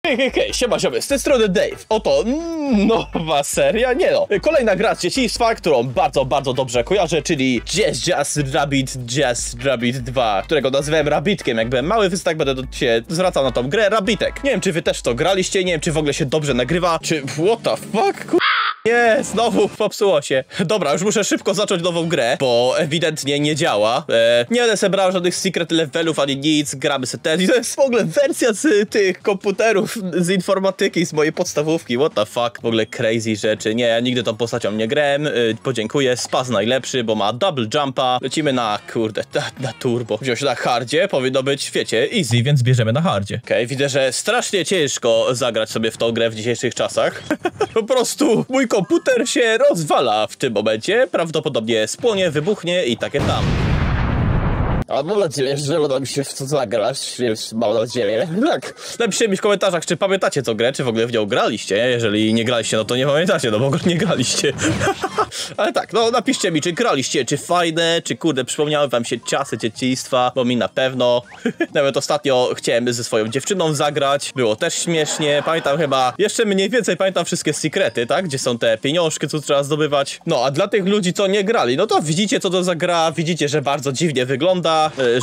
Hej, siema, z tej strony Dave. Oto nowa seria, nie no. Kolejna gra z dzieciństwa, którą bardzo dobrze kojarzę, czyli Jazz Rabbit 2, którego nazywałem Rabbitkiem. Jak byłem mały, więc tak będę się zwracał na tą grę, Rabbitek. Nie wiem, czy wy też to graliście, nie wiem, czy w ogóle się dobrze nagrywa, czy what the fuck, nie, znowu popsuło się. Dobra, już muszę szybko zacząć nową grę, bo ewidentnie nie działa. Nie będę sobie brał żadnych secret levelów ani nic, gramy sobie ten. I to jest w ogóle wersja z tych komputerów, z informatyki, z mojej podstawówki. What the fuck, w ogóle crazy rzeczy. Nie, ja nigdy tą postacią nie grałem. Podziękuję, Spaz najlepszy, bo ma double jumpa. Lecimy na, kurde, na turbo. Wziął się na hardzie, powinno być, wiecie, easy, więc bierzemy na hardzie. Okej, widzę, że strasznie ciężko zagrać sobie w tą grę w dzisiejszych czasach. Po prostu mój komputer się rozwala w tym momencie, prawdopodobnie spłonie, wybuchnie i takie tam. A mam nadzieję, że uda mi się w to zagrać, więc mam nadzieję. Tak, napiszcie mi w komentarzach, czy pamiętacie tą grę, czy w ogóle w nią graliście. Jeżeli nie graliście, no to nie pamiętacie, no bo nie graliście. Ale tak, no napiszcie mi, czy graliście, czy fajne, czy kurde, przypomniały wam się czasy dzieciństwa, bo mi na pewno. Nawet ostatnio chciałem ze swoją dziewczyną zagrać, było też śmiesznie, pamiętam chyba, jeszcze mniej więcej pamiętam wszystkie sekrety, tak, gdzie są te pieniążki, co trzeba zdobywać. No, a dla tych ludzi, co nie grali, no to widzicie, co to za gra, widzicie, że bardzo dziwnie wygląda.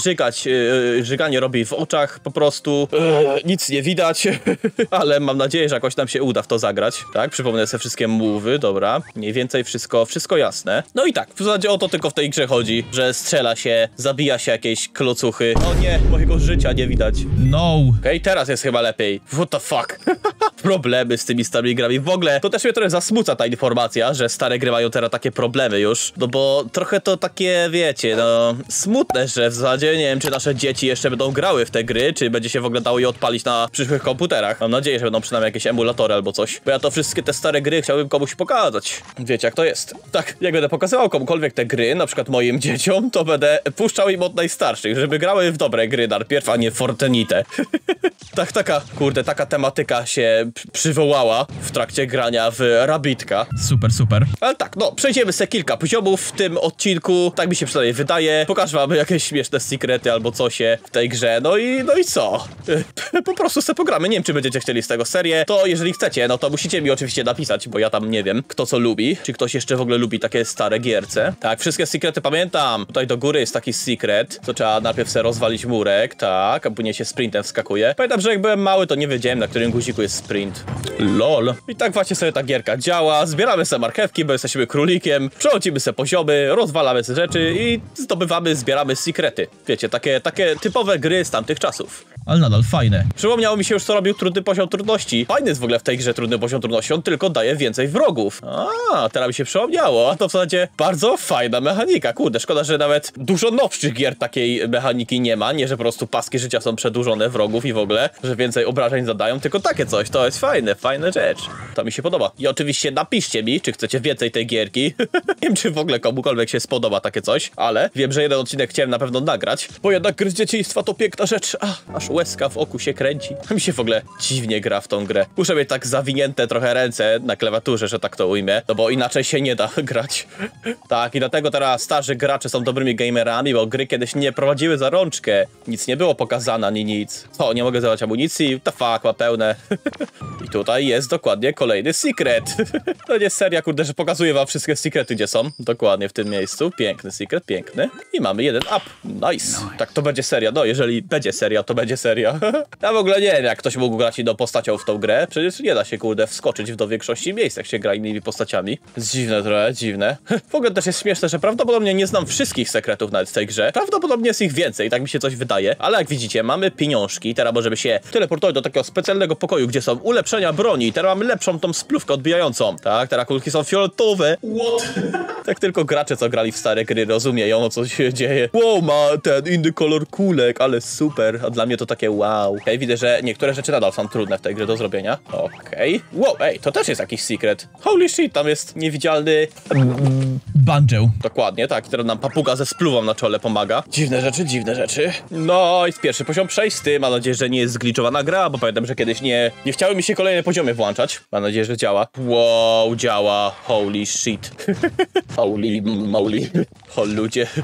Żyganie robi w oczach po prostu, nic nie widać, ale mam nadzieję, że jakoś nam się uda w to zagrać, tak, przypomnę sobie wszystkie move'y, dobra, mniej więcej wszystko jasne. No i tak, w zasadzie o to tylko w tej grze chodzi, że strzela się, zabija się jakieś klocuchy, o nie, mojego życia nie widać. No. Okej, teraz jest chyba lepiej, what the fuck. Problemy z tymi starymi grami, w ogóle to też mnie trochę zasmuca ta informacja, że stare gry mają teraz takie problemy już, no bo trochę to takie, wiecie, no, smutne, że w zasadzie nie wiem, czy nasze dzieci jeszcze będą grały w te gry, czy będzie się w ogóle dało je odpalić na przyszłych komputerach. Mam nadzieję, że będą przynajmniej jakieś emulatory albo coś, bo ja to wszystkie te stare gry chciałbym komuś pokazać. Wiecie, jak to jest. Tak, jak będę pokazywał komukolwiek te gry, na przykład moim dzieciom, to będę puszczał im od najstarszych, żeby grały w dobre gry najpierw, a nie Fortnite. Tak, taka tematyka się przywołała w trakcie grania w Rabbitka. Super. Ale tak, no, przejdziemy sobie kilka poziomów w tym odcinku, tak mi się przynajmniej wydaje. Pokażę wam jakieś śmieszne sekrety albo co się w tej grze, no i co? Po prostu sobie pogramy, nie wiem, czy będziecie chcieli z tego serię, to jeżeli chcecie, no to musicie mi oczywiście napisać, bo ja tam nie wiem, kto co lubi, czy ktoś jeszcze w ogóle lubi takie stare gierce. Tak, wszystkie sekrety pamiętam, tutaj do góry jest taki secret, to trzeba najpierw sobie rozwalić murek, tak, a później się sprintem wskakuje. Pamiętam, że jak byłem mały, to nie wiedziałem, na którym guziku jest sprint. LOL. I tak właśnie sobie ta gierka działa, zbieramy sobie marchewki, bo jesteśmy królikiem, przechodzimy sobie poziomy, rozwalamy sobie rzeczy i zdobywamy, zbieramy sekrety. Wiecie, takie typowe gry z tamtych czasów. Ale nadal fajne. Przypomniało mi się już, co robił trudny poziom trudności. Fajny jest w ogóle w tej grze trudny poziom trudności, on tylko daje więcej wrogów. A, teraz mi się przypomniało, a to w zasadzie bardzo fajna mechanika. Kurde, szkoda, że nawet dużo nowszych gier takiej mechaniki nie ma. Nie, że po prostu paski życia są przedłużone wrogów i w ogóle, że więcej obrażeń zadają, tylko takie coś. To jest fajna rzecz. To mi się podoba. I oczywiście napiszcie mi, czy chcecie więcej tej gierki. Nie wiem, czy w ogóle komukolwiek się spodoba takie coś, ale wiem, że jeden odcinek chciałem na pewno nagrać, bo jednak gry z dzieciństwa to piękna rzecz. Aż łezka w oku się kręci. Mi się w ogóle dziwnie gra w tą grę. Muszę mieć tak zawinięte trochę ręce na klawiaturze, że tak to ujmę, no bo inaczej się nie da grać. Tak, i dlatego teraz starzy gracze są dobrymi gamerami, bo gry kiedyś nie prowadziły za rączkę. Nic nie było pokazane, ani nic. Co, nie mogę zabrać amunicji? The fuck, ma pełne. I tutaj jest dokładnie kolejny secret. To nie jest seria, kurde, że pokazuję wam wszystkie sekrety, gdzie są. Dokładnie w tym miejscu. Piękny secret, piękny. I mamy jeden up. Nice. Tak, to będzie seria. No, jeżeli będzie seria, to będzie seria. Ja w ogóle nie wiem, jak ktoś mógł grać inną postacią w tą grę. Przecież nie da się, kurde, wskoczyć do większości miejsc, jak się gra innymi postaciami. Dziwne trochę, dziwne. W ogóle też jest śmieszne, że prawdopodobnie nie znam wszystkich sekretów nawet w tej grze. Prawdopodobnie jest ich więcej, tak mi się coś wydaje. Ale jak widzicie, mamy pieniążki. Teraz możemy się teleportować do takiego specjalnego pokoju, gdzie są ulepszenia broni. Teraz mamy lepszą tą splówkę odbijającą. Tak, teraz kulki są fioletowe. What? Tak tylko gracze, co grali w stare gry, rozumieją, o co się dzieje. Wow, ma ten inny kolor kulek, ale super. A dla mnie to takie wow. Okej, widzę, że niektóre rzeczy nadal są trudne w tej grze do zrobienia. Okej. Wow, ej, to też jest jakiś secret. Holy shit, tam jest niewidzialny... Banjo. Dokładnie, tak. Teraz nam papuga ze spluwą na czole pomaga. Dziwne rzeczy. No i pierwszy poziom przejsty. Mam nadzieję, że nie jest zgliczowana gra, bo pamiętam, że kiedyś nie chciały mi się kolejne poziomy włączać. Mam nadzieję, że działa. Wow, działa. Holy shit. Holy moly. O ludzie.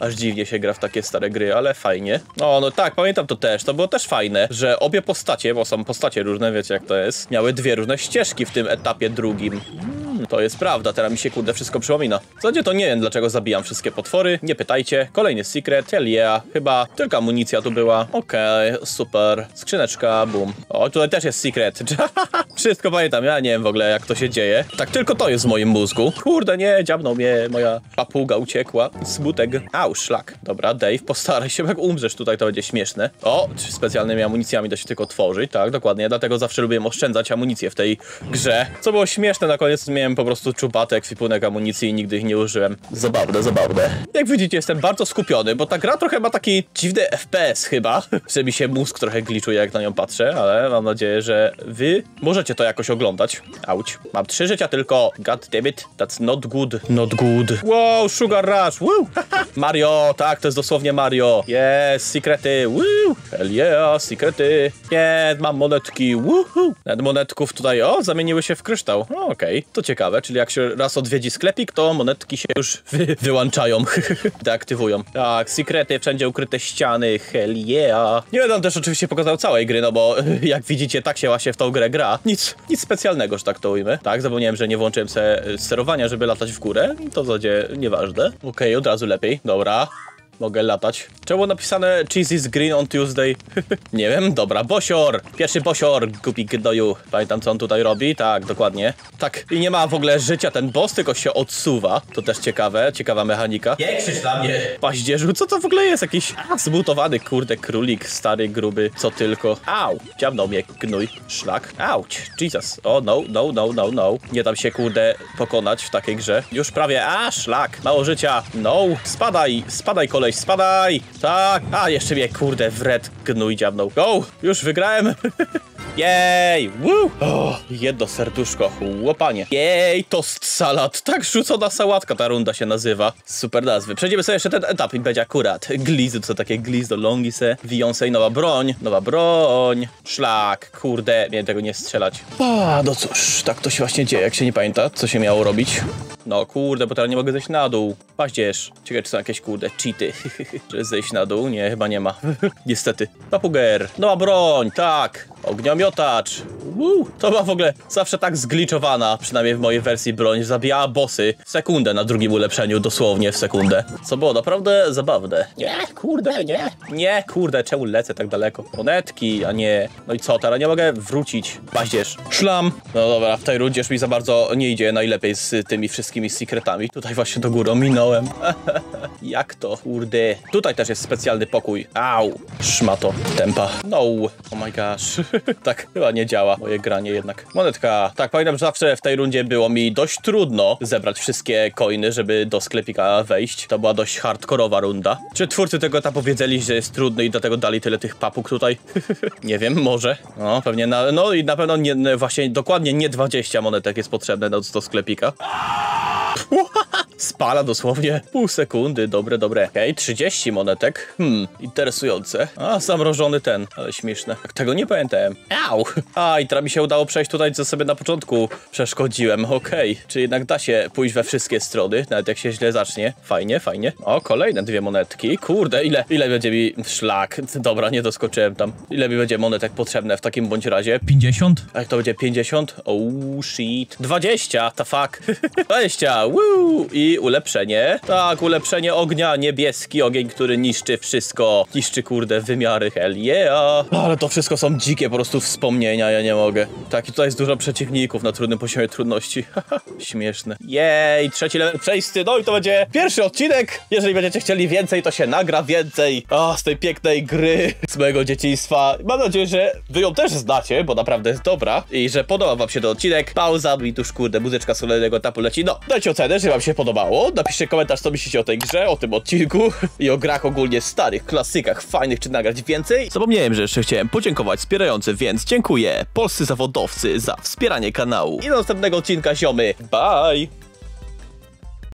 Aż dziwnie się gra w takie stare gry, ale fajnie. No tak, pamiętam to też. To było też fajne, że obie postacie, bo są postacie różne, wiecie jak to jest, miały dwie różne ścieżki w tym etapie drugim. To jest prawda, teraz mi się kurde wszystko przypomina. W zasadzie to nie wiem dlaczego zabijam wszystkie potwory, nie pytajcie. Kolejny secret, hell yeah. Chyba tylko amunicja tu była. Okej, super. Skrzyneczka, boom. O, tutaj też jest secret. Wszystko pamiętam, ja nie wiem w ogóle jak to się dzieje. Tak tylko to jest w moim mózgu. Kurde nie, dziabnął mnie, moja papuga uciekła. Smutek. Au, szlak. Dobra, Dave, postaraj się, jak umrzesz tutaj to będzie śmieszne. O, specjalnymi amunicjami da się tylko tworzyć, tak, dokładnie. Dlatego zawsze lubiłem oszczędzać amunicję w tej grze. Co było śmieszne, na koniec miałem po prostu czupaty ekwipunek amunicji i nigdy ich nie użyłem. Zabawne, zabawne. Jak widzicie, jestem bardzo skupiony, bo ta gra trochę ma taki dziwny FPS chyba, że mi się mózg trochę gliczuje jak na nią patrzę, ale mam nadzieję, że wy możecie to jakoś oglądać. Auć. Mam 3 życia tylko. God damn it. That's not good. Not good. Wow, Sugar Rush. Woo. Mario, tak, to jest dosłownie Mario. Yes, sekrety. Woo. Hell yeah, sekrety. Nie, mam monetki. Woohoo. Nawet monetków tutaj, o, zamieniły się w kryształ. Okej, to ciekawe, czyli jak się raz odwiedzi sklepik, to monetki się już wyłączają. Deaktywują. Tak, sekrety, wszędzie ukryte ściany. Hell yeah. Nie będę też oczywiście pokazał całej gry, no bo jak widzicie, tak się właśnie w tą grę gra. Nic specjalnego, że tak to ujmę. Tak, zapomniałem, że nie włączyłem sobie sterowania, żeby latać w górę. To w zasadzie nieważne. Okej, od razu lepiej. Dobra. Mogę latać. Czemu napisane cheese is green on Tuesday? Nie wiem, dobra, bosior! Pierwszy bosior, głupi gnoju. Pamiętam co on tutaj robi? Tak, dokładnie. Tak, i nie ma w ogóle życia ten boss, tylko się odsuwa. To też ciekawe, ciekawa mechanika. Nie krzycz na mnie! Paździerzu, co to w ogóle jest? Jakiś zmutowany, kurde, królik, stary, gruby, co tylko. Au! Dziabnął mnie, gnój, szlak. Auć! Jesus! O, no. Nie dam się, kurde, pokonać w takiej grze. Już prawie, szlak! Mało życia! No! Spadaj, kolej! Spadaj! Tak! Jeszcze mnie, kurde, wred gnój dziabnął. Go! Już wygrałem! Jej! Woo! O, jedno serduszko. Łopanie. Jej! Tost salad. Tak rzucona sałatka ta runda się nazywa. Super nazwy. Przejdziemy sobie jeszcze ten etap i będzie akurat. Glizy, to są takie glizdo longi se. Wiją se i nowa broń. Nowa broń. Szlak. Kurde, miałem tego nie strzelać. No cóż, tak to się właśnie dzieje, jak się nie pamięta, co się miało robić. No kurde, bo teraz nie mogę zejść na dół. Paździerz. Ciekawe, czy są jakieś kurde cheaty. Żeby zejść na dół? Nie, chyba nie ma. Niestety. Papuger. Nowa broń. Tak. Ogniomiotacz. To była w ogóle zawsze tak zgliczowana, przynajmniej w mojej wersji broń, zabijała bossy w sekundę na drugim ulepszeniu, dosłownie w sekundę. Co było naprawdę zabawne. Nie, kurde, nie. Nie, kurde, czemu lecę tak daleko? Monetki, a nie. No i co, teraz nie mogę wrócić. Paździerz. Szlam. No dobra, w tej rundzie już mi za bardzo nie idzie najlepiej z tymi wszystkimi secretami. Tutaj właśnie do góry minąłem. Jak to? Kurde. Tutaj też jest specjalny pokój. Au. Szmato. Tempa. No. Oh my gosh. Tak, chyba nie działa moje granie jednak. Monetka. Tak, pamiętam, że zawsze w tej rundzie było mi dość trudno zebrać wszystkie coiny, żeby do sklepika wejść. To była dość hardkorowa runda. Czy twórcy tego etapu wiedzieli, że jest trudny i dlatego dali tyle tych papug tutaj? Nie wiem, może. No, pewnie no i na pewno nie, właśnie dokładnie nie 20 monetek jest potrzebne do sklepika. Spala dosłownie pół sekundy, dobre. Okej, 30 monetek. Interesujące. Zamrożony ten, ale śmieszne. Tak tego nie pamiętałem. Au! I teraz mi się udało przejść tutaj, co sobie na początku przeszkodziłem. Okej, czy jednak da się pójść we wszystkie strony, nawet jak się źle zacznie. Fajnie. O, kolejne 2 monetki. Kurde, ile będzie mi szlak? Dobra, nie doskoczyłem tam. Ile mi będzie monetek potrzebne w takim bądź razie? 50? A jak to będzie 50? Oh shit. 20, the fuck. 20, woo! I ulepszenie. Tak, ulepszenie ognia, niebieski ogień, który niszczy wszystko. Niszczy, kurde, wymiary, hell yeah. Ale to wszystko są dzikie po prostu wspomnienia, ja nie mogę. Tak, i tutaj jest dużo przeciwników na trudnym poziomie trudności. Śmieszne. Jej, 3. level przejsty, no i to będzie pierwszy odcinek. Jeżeli będziecie chcieli więcej, to się nagra więcej. Z tej pięknej gry z mojego dzieciństwa. Mam nadzieję, że wy ją też znacie, bo naprawdę jest dobra. I że podoba wam się ten odcinek. Pauza, i tuż, kurde, muzyczka z kolejnego etapu leci. No, dajcie ocenę, że wam się podobało. Napiszcie komentarz, co myślicie o tej grze, o tym odcinku i o grach ogólnie starych, klasykach, fajnych, czy nagrać więcej. Zapomniałem, że jeszcze chciałem podziękować wspierającym, więc dziękuję polscy zawodowcy za wspieranie kanału. I do następnego odcinka, ziomy. Bye!